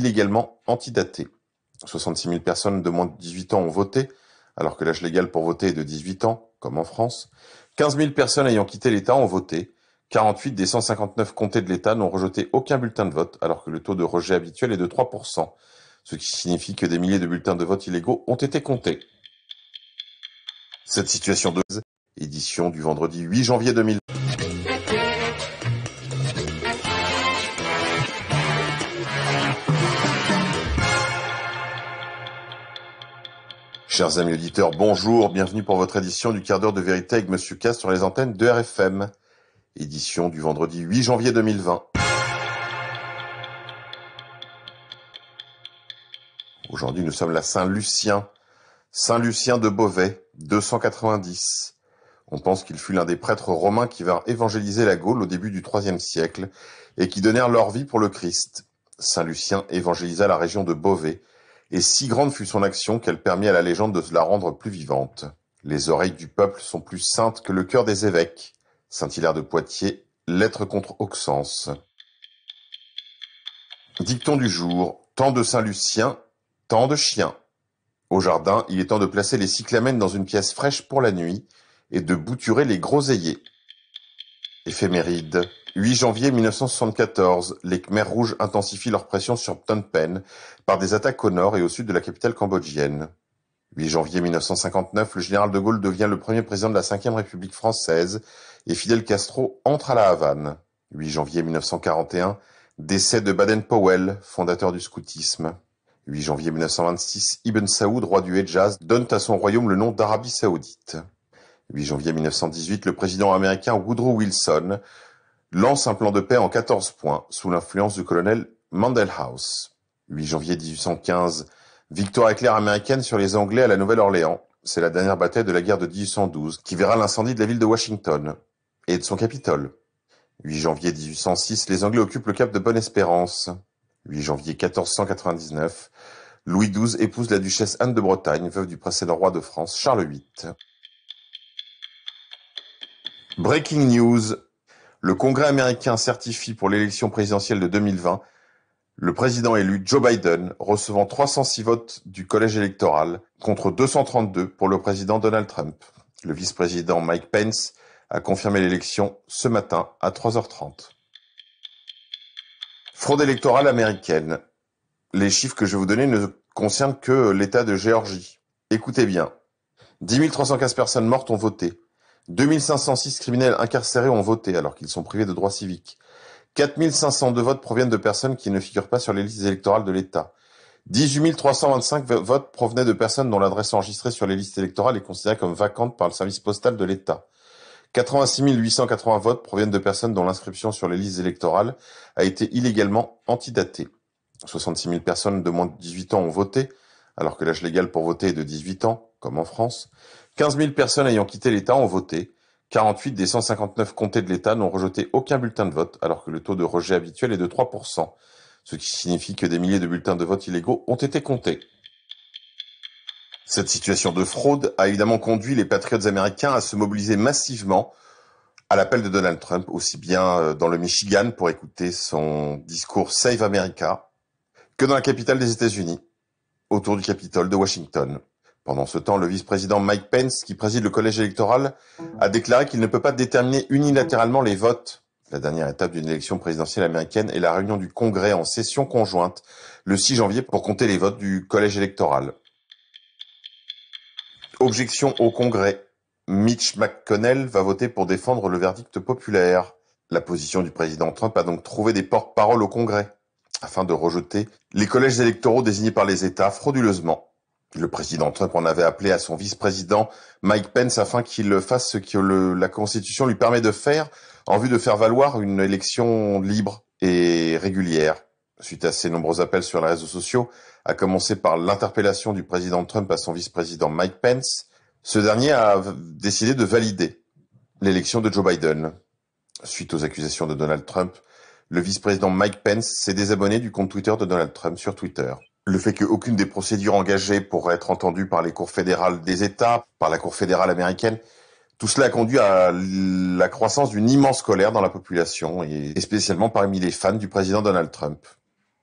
illégalement antidatée. 66 000 personnes de moins de 18 ans ont voté, alors que l'âge légal pour voter est de 18 ans, comme en France. 15 000 personnes ayant quitté l'État ont voté. 48 des 159 comtés de l'État n'ont rejeté aucun bulletin de vote, alors que le taux de rejet habituel est de 3%, ce qui signifie que des milliers de bulletins de vote illégaux ont été comptés. Cette situation de édition du vendredi 8 janvier 2020. Chers amis auditeurs, bonjour, bienvenue pour votre édition du quart d'heure de vérité avec Monsieur K sur les antennes de RFM. Édition du vendredi 8 janvier 2020. Aujourd'hui, nous sommes la Saint-Lucien. Saint-Lucien de Beauvais, 290. On pense qu'il fut l'un des prêtres romains qui vinrent évangéliser la Gaule au début du IIIe siècle et qui donnèrent leur vie pour le Christ. Saint-Lucien évangélisa la région de Beauvais, et si grande fut son action qu'elle permit à la légende de la rendre plus vivante. Les oreilles du peuple sont plus saintes que le cœur des évêques. Saint-Hilaire de Poitiers, lettre contre Auxence. Dicton du jour, temps de Saint-Lucien, temps de chien. Au jardin, il est temps de placer les cyclamènes dans une pièce fraîche pour la nuit et de bouturer les groseilliers. Éphéméride. 8 janvier 1974, les Khmers rouges intensifient leur pression sur Phnom Penh par des attaques au nord et au sud de la capitale cambodgienne. 8 janvier 1959, le général de Gaulle devient le premier président de la Ve République française et Fidel Castro entre à la Havane. 8 janvier 1941, décès de Baden-Powell, fondateur du scoutisme. 8 janvier 1926, Ibn Saoud, roi du Hedjaz, donne à son royaume le nom d'Arabie Saoudite. 8 janvier 1918, le président américain Woodrow Wilson lance un plan de paix en 14 points sous l'influence du colonel Mandelhouse. 8 janvier 1815, victoire éclair américaine sur les Anglais à la Nouvelle-Orléans. C'est la dernière bataille de la guerre de 1812 qui verra l'incendie de la ville de Washington et de son Capitole. 8 janvier 1806, les Anglais occupent le cap de Bonne-Espérance. 8 janvier 1499, Louis XII épouse la duchesse Anne de Bretagne, veuve du précédent roi de France, Charles VIII. Breaking news. Le Congrès américain certifie pour l'élection présidentielle de 2020 le président élu Joe Biden recevant 306 votes du collège électoral contre 232 pour le président Donald Trump. Le vice-président Mike Pence a confirmé l'élection ce matin à 3h30. Fraude électorale américaine. Les chiffres que je vais vous donner ne concernent que l'État de Géorgie. Écoutez bien. 10 315 personnes mortes ont voté. 2 506 criminels incarcérés ont voté alors qu'ils sont privés de droits civiques. 4 502 votes proviennent de personnes qui ne figurent pas sur les listes électorales de l'État. 18 325 votes provenaient de personnes dont l'adresse enregistrée sur les listes électorales est considérée comme vacante par le service postal de l'État. 86 880 votes proviennent de personnes dont l'inscription sur les listes électorales a été illégalement antidatée. 66 000 personnes de moins de 18 ans ont voté, alors que l'âge légal pour voter est de 18 ans, comme en France. 15 000 personnes ayant quitté l'État ont voté. 48 des 159 comtés de l'État n'ont rejeté aucun bulletin de vote, alors que le taux de rejet habituel est de 3%, ce qui signifie que des milliers de bulletins de vote illégaux ont été comptés. Cette situation de fraude a évidemment conduit les patriotes américains à se mobiliser massivement à l'appel de Donald Trump, aussi bien dans le Michigan pour écouter son discours Save America, que dans la capitale des États-Unis, autour du Capitole de Washington. Pendant ce temps, le vice-président Mike Pence, qui préside le collège électoral, a déclaré qu'il ne peut pas déterminer unilatéralement les votes. La dernière étape d'une élection présidentielle américaine est la réunion du Congrès en session conjointe le 6 janvier pour compter les votes du collège électoral. Objection au Congrès. Mitch McConnell va voter pour défendre le verdict populaire. La position du président Trump a donc trouvé des porte-paroles au Congrès, afin de rejeter les collèges électoraux désignés par les États frauduleusement. Le président Trump en avait appelé à son vice-président Mike Pence afin qu'il fasse ce que la Constitution lui permet de faire en vue de faire valoir une élection libre et régulière. Suite à ses nombreux appels sur les réseaux sociaux, à commencer par l'interpellation du président Trump à son vice-président Mike Pence, ce dernier a décidé de valider l'élection de Joe Biden. Suite aux accusations de Donald Trump, le vice-président Mike Pence s'est désabonné du compte Twitter de Donald Trump sur Twitter. Le fait qu'aucune des procédures engagées pour être entendues par les cours fédérales des États, par la Cour fédérale américaine, tout cela a conduit à la croissance d'une immense colère dans la population et spécialement parmi les fans du président Donald Trump.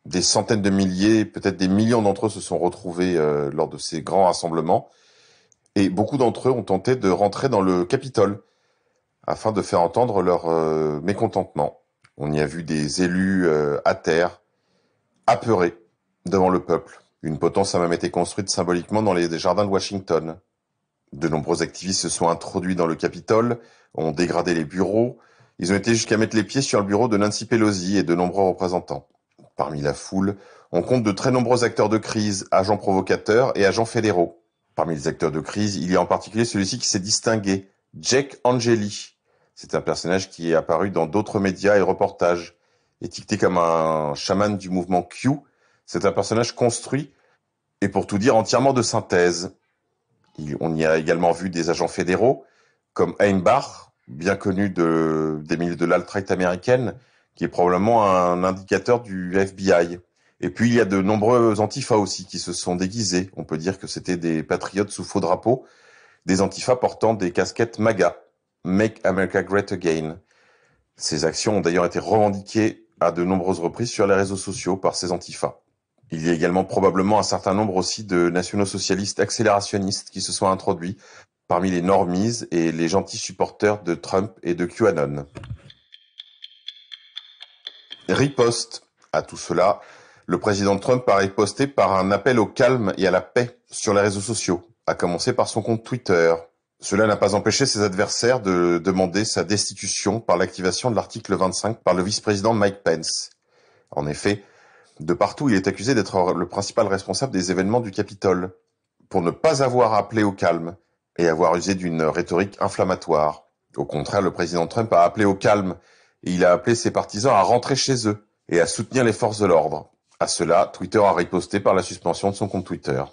Des centaines de milliers, peut-être des millions d'entre eux se sont retrouvés lors de ces grands rassemblements. Et beaucoup d'entre eux ont tenté de rentrer dans le Capitole afin de faire entendre leur mécontentement. On y a vu des élus à terre, apeurés devant le peuple. Une potence a même été construite symboliquement dans les jardins de Washington. De nombreux activistes se sont introduits dans le Capitole, ont dégradé les bureaux. Ils ont été jusqu'à mettre les pieds sur le bureau de Nancy Pelosi et de nombreux représentants. Parmi la foule, on compte de très nombreux acteurs de crise, agents provocateurs et agents fédéraux. Parmi les acteurs de crise, il y a en particulier celui-ci qui s'est distingué, Jack Angeli. C'est un personnage qui est apparu dans d'autres médias et reportages. Étiqueté comme un chaman du mouvement Q, c'est un personnage construit et pour tout dire entièrement de synthèse. On y a également vu des agents fédéraux comme Hein Barr, bien connu des milieux de l'alt-right américaine, qui est probablement un indicateur du FBI. Et puis il y a de nombreux antifas aussi qui se sont déguisés. On peut dire que c'était des patriotes sous faux drapeau, des antifas portant des casquettes MAGA, Make America Great Again. Ces actions ont d'ailleurs été revendiquées à de nombreuses reprises sur les réseaux sociaux par ces antifas. Il y a également probablement un certain nombre aussi de nationaux-socialistes accélérationnistes qui se sont introduits parmi les normies et les gentils supporters de Trump et de QAnon. Riposte à tout cela, le président Trump a riposté par un appel au calme et à la paix sur les réseaux sociaux, à commencer par son compte Twitter. Cela n'a pas empêché ses adversaires de demander sa destitution par l'activation de l'article 25 par le vice-président Mike Pence. En effet, de partout, il est accusé d'être le principal responsable des événements du Capitole, pour ne pas avoir appelé au calme et avoir usé d'une rhétorique inflammatoire. Au contraire, le président Trump a appelé au calme et il a appelé ses partisans à rentrer chez eux et à soutenir les forces de l'ordre. À cela, Twitter a riposté par la suspension de son compte Twitter.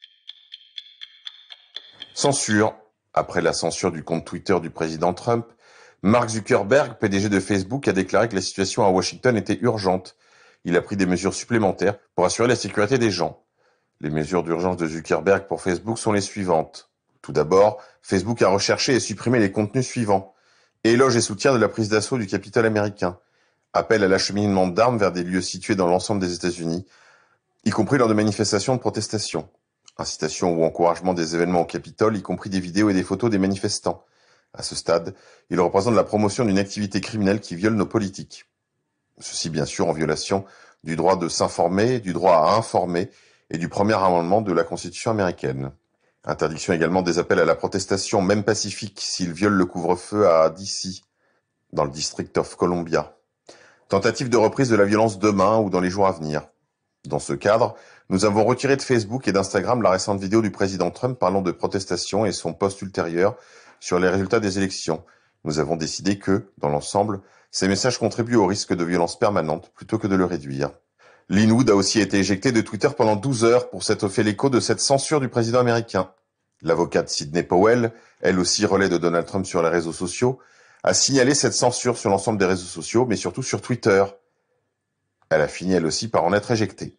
Censure. Après la censure du compte Twitter du président Trump, Mark Zuckerberg, PDG de Facebook, a déclaré que la situation à Washington était urgente. Il a pris des mesures supplémentaires pour assurer la sécurité des gens. Les mesures d'urgence de Zuckerberg pour Facebook sont les suivantes. Tout d'abord, Facebook a recherché et supprimé les contenus suivants. Éloge et soutien de la prise d'assaut du Capitole américain. Appel à l'acheminement d'armes vers des lieux situés dans l'ensemble des États-Unis, y compris lors de manifestations de protestation. Incitation ou encouragement des événements au Capitole, y compris des vidéos et des photos des manifestants. À ce stade, il représente la promotion d'une activité criminelle qui viole nos politiques. Ceci bien sûr en violation du droit de s'informer, du droit à informer et du premier amendement de la Constitution américaine. Interdiction également des appels à la protestation, même pacifique, s'ils violent le couvre-feu à DC, dans le District of Columbia. Tentative de reprise de la violence demain ou dans les jours à venir. Dans ce cadre, nous avons retiré de Facebook et d'Instagram la récente vidéo du président Trump parlant de protestation et son post ultérieur sur les résultats des élections. Nous avons décidé que, dans l'ensemble, ces messages contribuent au risque de violence permanente plutôt que de le réduire. Linwood a aussi été éjecté de Twitter pendant 12 heures pour s'être fait l'écho de cette censure du président américain. L'avocate Sidney Powell, elle aussi relais de Donald Trump sur les réseaux sociaux, a signalé cette censure sur l'ensemble des réseaux sociaux, mais surtout sur Twitter. Elle a fini elle aussi par en être éjectée.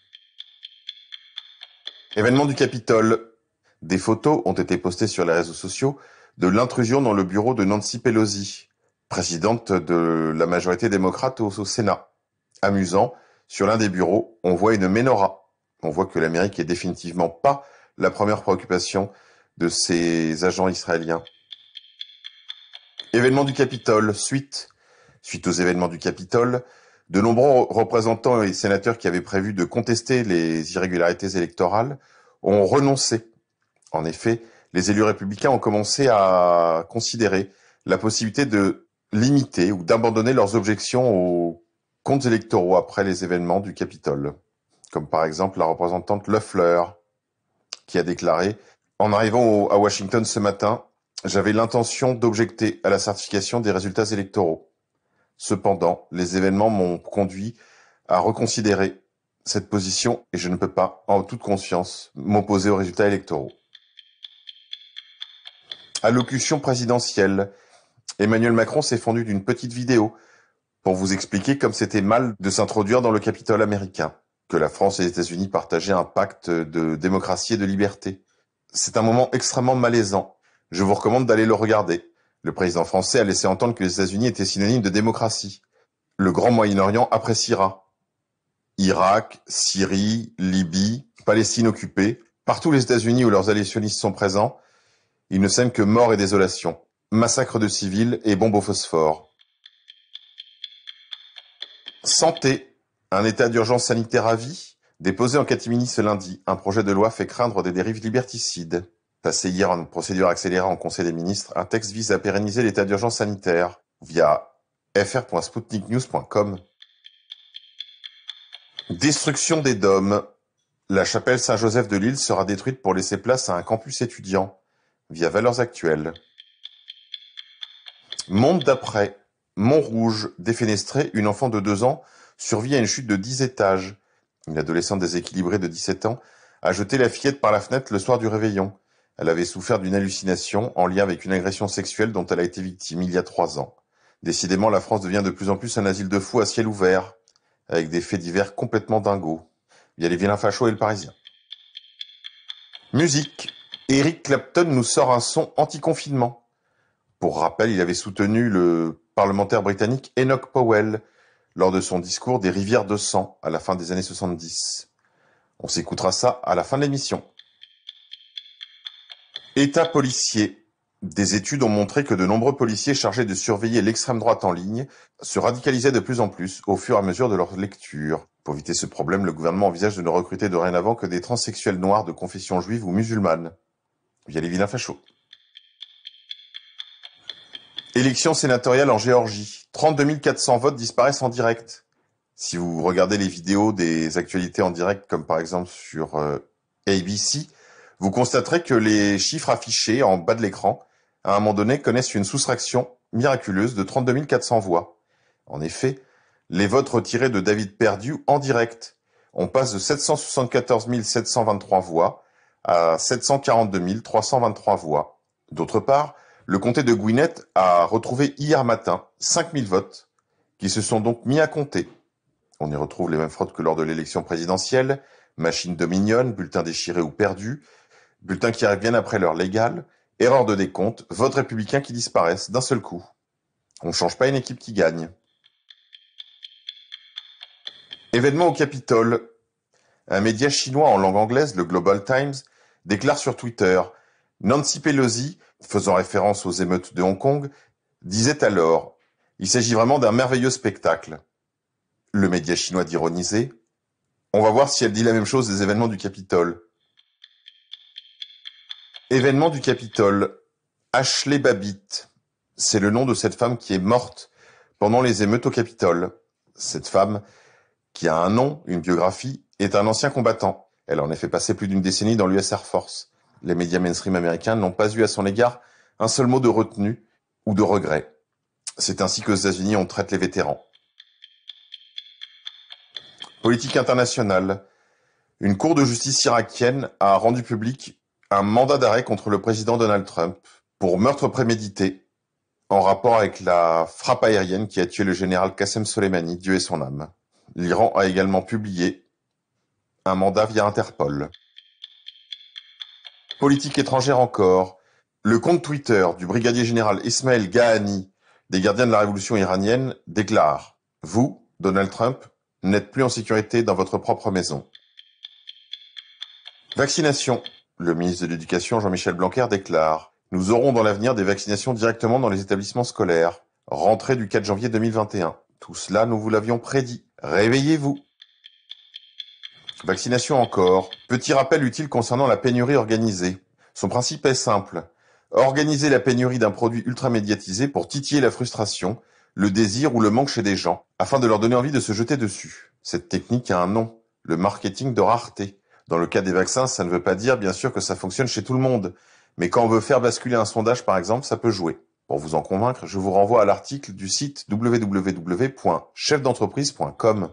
Événement du Capitole. Des photos ont été postées sur les réseaux sociaux de l'intrusion dans le bureau de Nancy Pelosi, présidente de la majorité démocrate au Sénat. Amusant, sur l'un des bureaux, on voit une menorah. On voit que l'Amérique est définitivement pas la première préoccupation de ces agents israéliens. Événement du Capitole, suite aux événements du Capitole, de nombreux représentants et sénateurs qui avaient prévu de contester les irrégularités électorales ont renoncé. En effet, les élus républicains ont commencé à considérer la possibilité de limiter ou d'abandonner leurs objections aux comptes électoraux après les événements du Capitole. Comme par exemple la représentante Loeffler, qui a déclaré « En arrivant à Washington ce matin, j'avais l'intention d'objecter à la certification des résultats électoraux. Cependant, les événements m'ont conduit à reconsidérer cette position et je ne peux pas, en toute conscience, m'opposer aux résultats électoraux. » Allocution présidentielle. Emmanuel Macron s'est fendu d'une petite vidéo pour vous expliquer comme c'était mal de s'introduire dans le Capitole américain, que la France et les États-Unis partageaient un pacte de démocratie et de liberté. C'est un moment extrêmement malaisant. Je vous recommande d'aller le regarder. Le président français a laissé entendre que les États-Unis étaient synonymes de démocratie. Le grand Moyen-Orient appréciera. Irak, Syrie, Libye, Palestine occupée, partout les États-Unis où leurs alliés sionistes sont présents, ils ne sèment que mort et désolation, massacres de civils et bombes au phosphore. Santé, un état d'urgence sanitaire à vie, déposé en catimini ce lundi, un projet de loi fait craindre des dérives liberticides. Passé hier en procédure accélérée en Conseil des ministres, un texte vise à pérenniser l'état d'urgence sanitaire via fr.sputniknews.com. Destruction des dômes. La chapelle Saint-Joseph de Lille sera détruite pour laisser place à un campus étudiant via Valeurs Actuelles. Monde d'après. Montrouge, défenestré, une enfant de 2 ans survit à une chute de 10 étages. Une adolescente déséquilibrée de 17 ans a jeté la fillette par la fenêtre le soir du réveillon. Elle avait souffert d'une hallucination en lien avec une agression sexuelle dont elle a été victime il y a 3 ans. Décidément, la France devient de plus en plus un asile de fous à ciel ouvert, avec des faits divers complètement dingos. Il y a les vilains fachos et le Parisien. Musique. Eric Clapton nous sort un son anti-confinement. Pour rappel, il avait soutenu le parlementaire britannique Enoch Powell lors de son discours des rivières de sang à la fin des années 70. On s'écoutera ça à la fin de l'émission. État policier. Des études ont montré que de nombreux policiers chargés de surveiller l'extrême droite en ligne se radicalisaient de plus en plus au fur et à mesure de leur lecture. Pour éviter ce problème, le gouvernement envisage de ne recruter dorénavant que des transsexuels noirs de confession juive ou musulmane, via les vilains fachos. Élection sénatoriale en Géorgie. 32 400 votes disparaissent en direct. Si vous regardez les vidéos des actualités en direct, comme par exemple sur ABC, vous constaterez que les chiffres affichés en bas de l'écran, à un moment donné, connaissent une soustraction miraculeuse de 32 400 voix. En effet, les votes retirés de David Perdue en direct. On passe de 774 723 voix à 742 323 voix. D'autre part, le comté de Gwinnett a retrouvé hier matin 5000 votes qui se sont donc mis à compter. On y retrouve les mêmes fraudes que lors de l'élection présidentielle, machines Dominion, bulletins déchirés ou perdus, bulletins qui arrivent bien après l'heure légale, erreurs de décompte, votes républicains qui disparaissent d'un seul coup. On ne change pas une équipe qui gagne. Événement au Capitole. Un média chinois en langue anglaise, le Global Times, déclare sur Twitter « Nancy Pelosi, faisant référence aux émeutes de Hong Kong, disait alors « Il s'agit vraiment d'un merveilleux spectacle ». Le média chinois d'ironiser « On va voir si elle dit la même chose des événements du Capitole ». Événement du Capitole. Ashley Babbitt. C'est le nom de cette femme qui est morte pendant les émeutes au Capitole. Cette femme, qui a un nom, une biographie, est un ancien combattant. Elle a en effet passé plus d'une décennie dans l'US Air Force. Les médias mainstream américains n'ont pas eu à son égard un seul mot de retenue ou de regret. C'est ainsi que les États-Unis on traite les vétérans. Politique internationale. Une cour de justice irakienne a rendu public un mandat d'arrêt contre le président Donald Trump pour meurtre prémédité en rapport avec la frappe aérienne qui a tué le général Qassem Soleimani, Dieu ait son âme. L'Iran a également publié un mandat via Interpol. Politique étrangère encore. Le compte Twitter du brigadier général Ismaël Ghahani des gardiens de la révolution iranienne déclare « Vous, Donald Trump, n'êtes plus en sécurité dans votre propre maison ». Vaccination. Le ministre de l'Éducation, Jean-Michel Blanquer, déclare « Nous aurons dans l'avenir des vaccinations directement dans les établissements scolaires. Rentrée du 4 janvier 2021. Tout cela, nous vous l'avions prédit. Réveillez-vous ». Vaccination encore. Petit rappel utile concernant la pénurie organisée. Son principe est simple. Organiser la pénurie d'un produit ultra médiatisé pour titiller la frustration, le désir ou le manque chez des gens, afin de leur donner envie de se jeter dessus. Cette technique a un nom, le marketing de rareté. Dans le cas des vaccins, ça ne veut pas dire bien sûr que ça fonctionne chez tout le monde. Mais quand on veut faire basculer un sondage par exemple, ça peut jouer. Pour vous en convaincre, je vous renvoie à l'article du site www.chefdentreprise.com.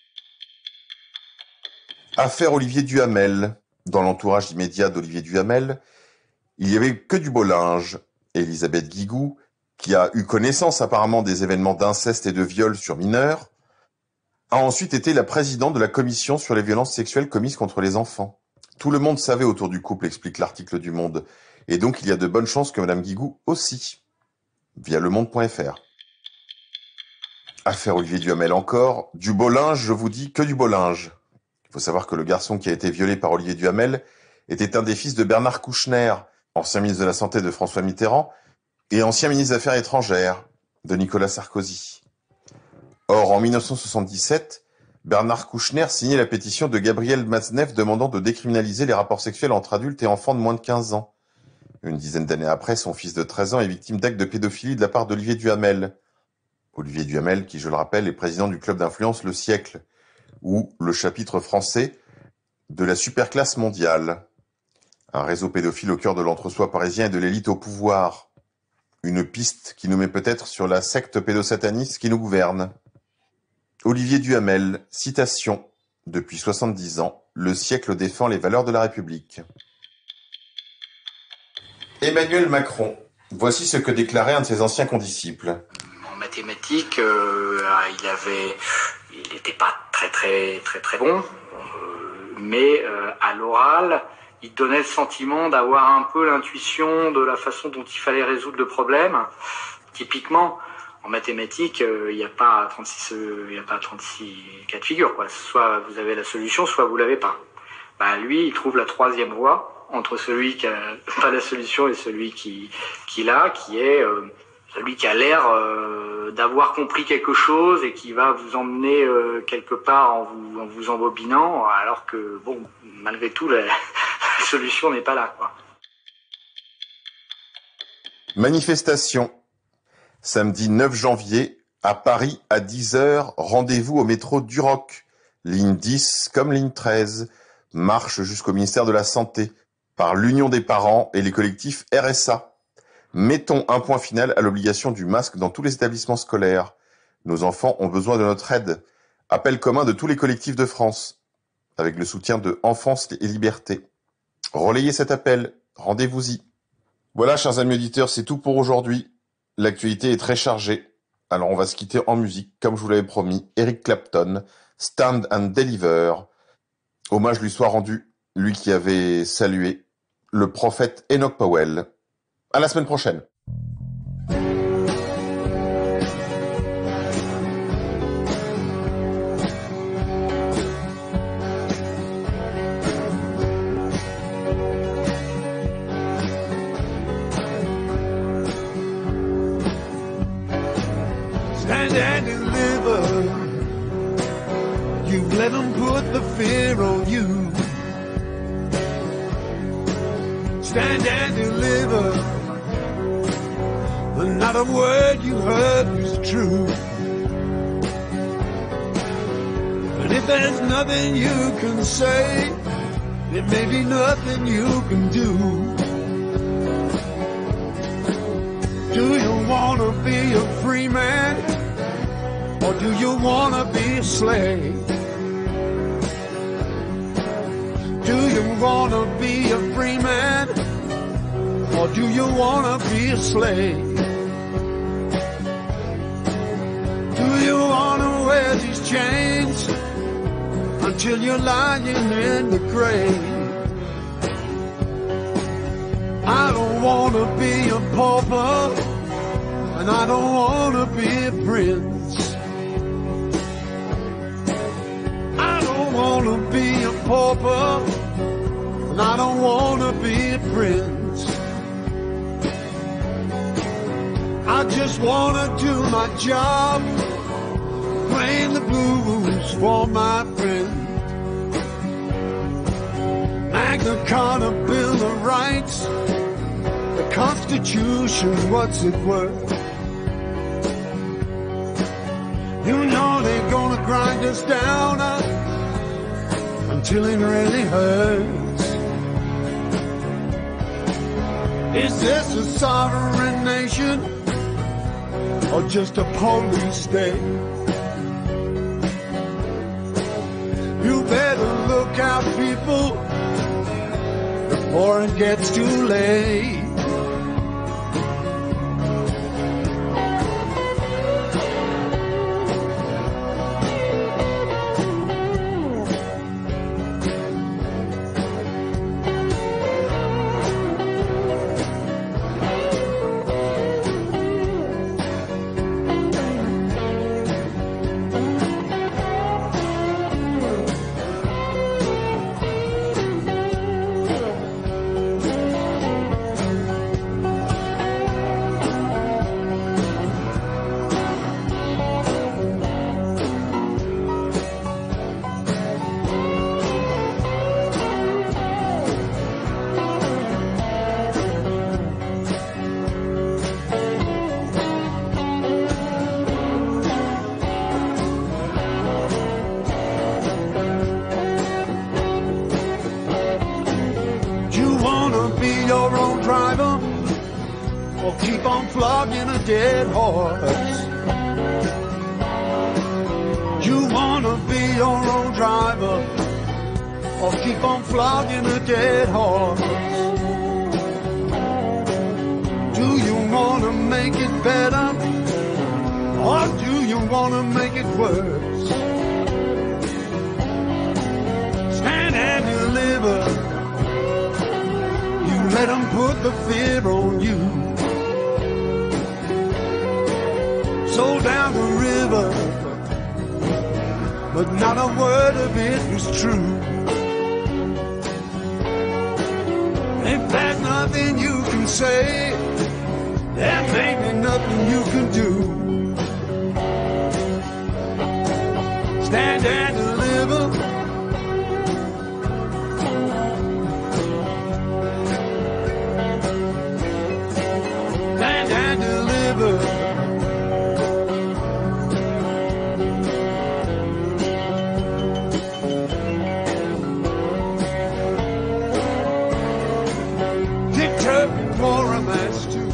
Affaire Olivier Duhamel. Dans l'entourage immédiat d'Olivier Duhamel, il y avait que du beau linge. Elisabeth Guigou, qui a eu connaissance apparemment des événements d'inceste et de viol sur mineurs, a ensuite été la présidente de la commission sur les violences sexuelles commises contre les enfants. Tout le monde savait autour du couple, explique l'article du Monde, et donc il y a de bonnes chances que Madame Guigou aussi, via lemonde.fr. Affaire Olivier Duhamel encore. Du beau linge, je vous dis que du beau linge. Il faut savoir que le garçon qui a été violé par Olivier Duhamel était un des fils de Bernard Kouchner, ancien ministre de la Santé de François Mitterrand et ancien ministre des Affaires étrangères de Nicolas Sarkozy. Or, en 1977, Bernard Kouchner signait la pétition de Gabriel Matzneff demandant de décriminaliser les rapports sexuels entre adultes et enfants de moins de 15 ans. Une dizaine d'années après, son fils de 13 ans est victime d'actes de pédophilie de la part d'Olivier Duhamel. Olivier Duhamel, qui, je le rappelle, est président du club d'influence Le Siècle, ou le chapitre français de la superclasse mondiale. Un réseau pédophile au cœur de l'entre-soi parisien et de l'élite au pouvoir. Une piste qui nous met peut-être sur la secte pédosataniste qui nous gouverne. Olivier Duhamel, citation. Depuis 70 ans, Le Siècle défend les valeurs de la République. Emmanuel Macron. Voici ce que déclarait un de ses anciens condisciples. En mathématiques, il n'était pas très bon, mais à l'oral, il donnait le sentiment d'avoir un peu l'intuition de la façon dont il fallait résoudre le problème. Typiquement, en mathématiques, il n'y a pas 36 cas de figure, quoi. Soit vous avez la solution, soit vous l'avez pas. Lui, il trouve la troisième voie entre celui qui a pas la solution et celui qui l'a, qui est celui qui a l'air d'avoir compris quelque chose et qui va vous emmener quelque part en vous embobinant, alors que, bon, malgré tout, la solution n'est pas là, quoi. Manifestation. Samedi 9 janvier, à Paris, à 10h, rendez-vous au métro Duroc. Ligne 10 comme ligne 13. Marche jusqu'au ministère de la Santé, par l'Union des parents et les collectifs RSA. Mettons un point final à l'obligation du masque dans tous les établissements scolaires. Nos enfants ont besoin de notre aide. Appel commun de tous les collectifs de France, avec le soutien de Enfance et Liberté. Relayez cet appel, rendez-vous-y. Voilà, chers amis auditeurs, c'est tout pour aujourd'hui. L'actualité est très chargée. Alors on va se quitter en musique, comme je vous l'avais promis. Eric Clapton, Stand and Deliver. Hommage lui soit rendu, lui qui avait salué le prophète Enoch Powell. À la semaine prochaine. Stand and deliver. You've let them put the fear on you. Stand and deliver. Not a word you heard was true. And if there's nothing you can say, there may be nothing you can do. Do you want to be a free man? Or do you want to be a slave? Do you want to be a free man? Or do you want to be a slave? Do you want to wear these chains until you're lying in the grave? I don't want to be a pauper, and I don't want to be a prince. I don't want to be a pauper, and I don't want to be a prince. I just want to do my job, playing the blues for my friend. Magna Carta, Bill of Rights, the Constitution, what's it worth? You know they're gonna grind us down until it really hurts. Is this a sovereign nation or just a police state? You better look out, people, before it gets too late. or keep on flogging a dead horse? You wanna be your own driver or keep on flogging a dead horse? Do you wanna make it better or do you wanna make it worse? Stand and deliver. You let them put the fear on you. Sold down the river, but not a word of it was true. If there's nothing you can say, there may be nothing you can do. Stand and deliver. Stand and deliver. For a match too.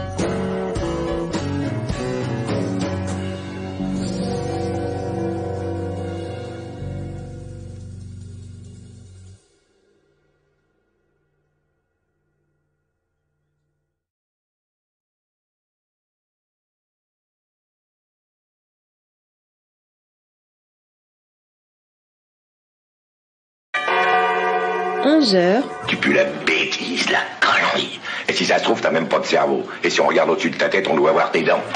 Heures. Tu pues la bêtise, la connerie. Et si ça se trouve, t'as même pas de cerveau. Et si on regarde au-dessus de ta tête, on doit voir tes dents.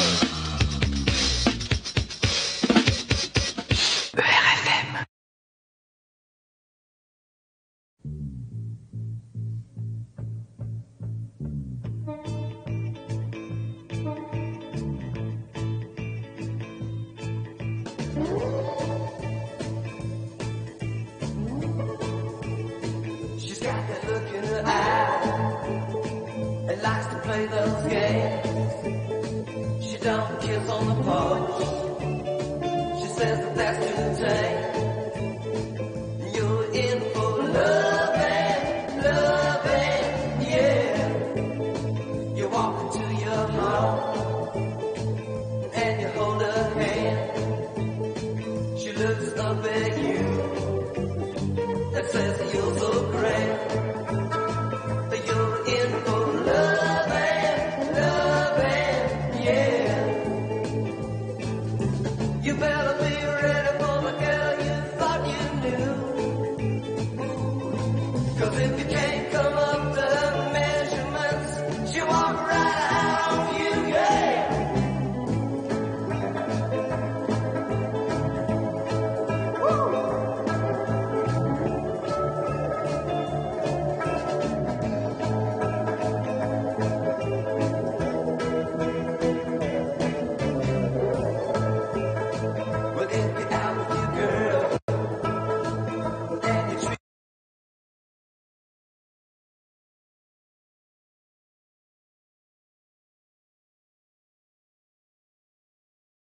ERFM. She's got that look in her eye and likes to play those games. She don't kiss on the porch. She says that that's too tame. You're in for loving, yeah. You walk into your home and you hold her hand. She looks up at you and says that you're so great. You're in for loving, yeah. You better be ready for the girl you thought you knew. 'Cause if you